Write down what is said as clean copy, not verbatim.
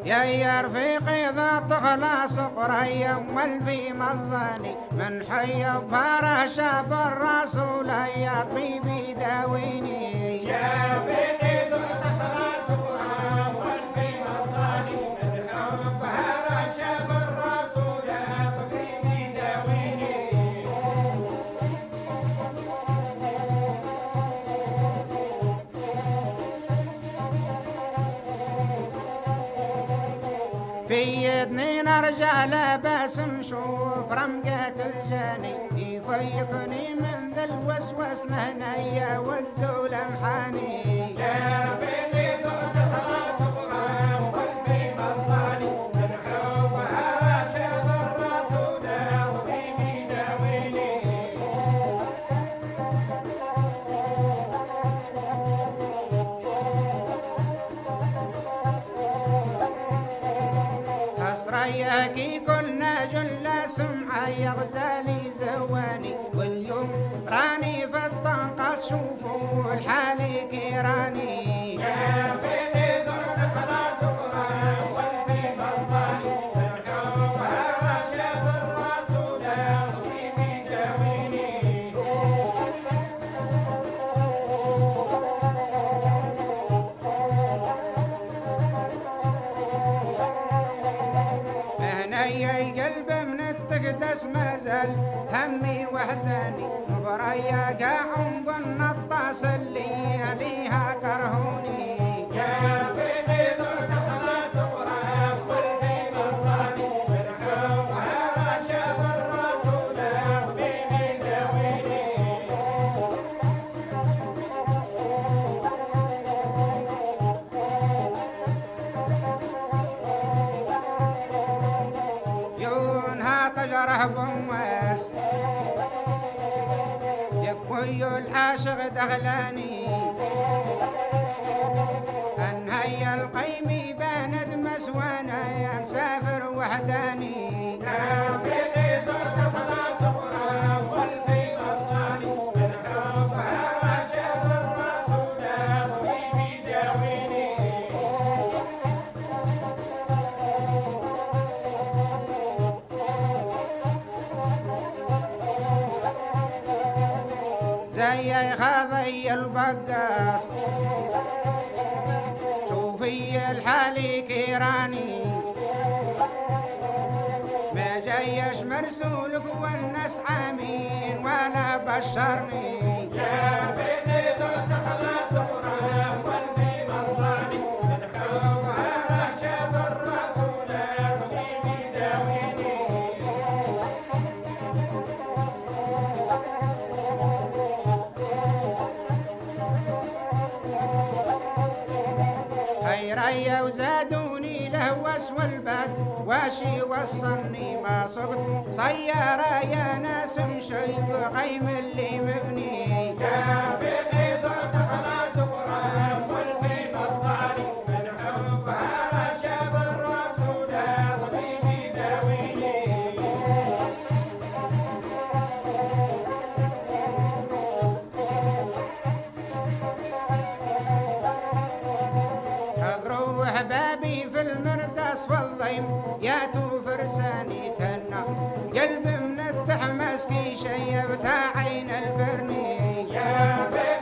يا رفيقي إذا تخلص قرية والفي مظاني من حي بهر شاب الرسول يا طبيبي داويني. يا رفيقي إذا تخلص قرية والفي مظاني من حي بهر شاب الرسول يا طبيبي داويني. في اثنين رجال بس نشوف رمقة الجاني يفيقني من ذا الوسوس لهنيا والزول محاني. يا رفيقي ذقت خلاص غرام والفي مظاني من حبها شاب الرسول يا طبيبي داويني. حصرياكي كنا جل سمعة غزالي زواني واليوم راني في الطنقة شوفوا الحالي كيراني. يا رفيقي ذقت خلاص غرام والفي مظاني من حبها شاب الرسول يا طبيبي داويني. هنيا القلب من التقدس ما زال همي واحزاني مفريا قاعم بالنطاس اللي عليها كرهوني. يا رفيقي ذقت خلاص غرام والفي مظاني من حبها شاب الرسول يا طبيبي داويني. يونها تجره بمواس يكوي العاشق دغلاني انهي القيمي باند مسوانا يا مسافر وحداني. يا رفيقي ذقت خلاص غرام والفي مظاني من حبها شاب الرسول يا طبيبي داويني. زي خاضي البقاص شوفي الحالي كيراني ما جايش مرسولك والناس عامين ولا بشرني. يا رفيقي ذقت خلاص غرام والفي مظاني من حبها شاب الرسول يا طبيبي داويني. خيريا وزادوني لهوس والبعد واشي وصلني ما صبت سيارة يا ناس مشيق قيم اللي مبني. يا رفيقي ذقت خلاص غرام والفي مظاني من حبها شاب الرسول يا طبيبي داويني. حضروا احبابي في المرداس في الضيم ياتوا فرساني تنا قلب من التحمس كي شيبتها عين البرني. يا رفيقي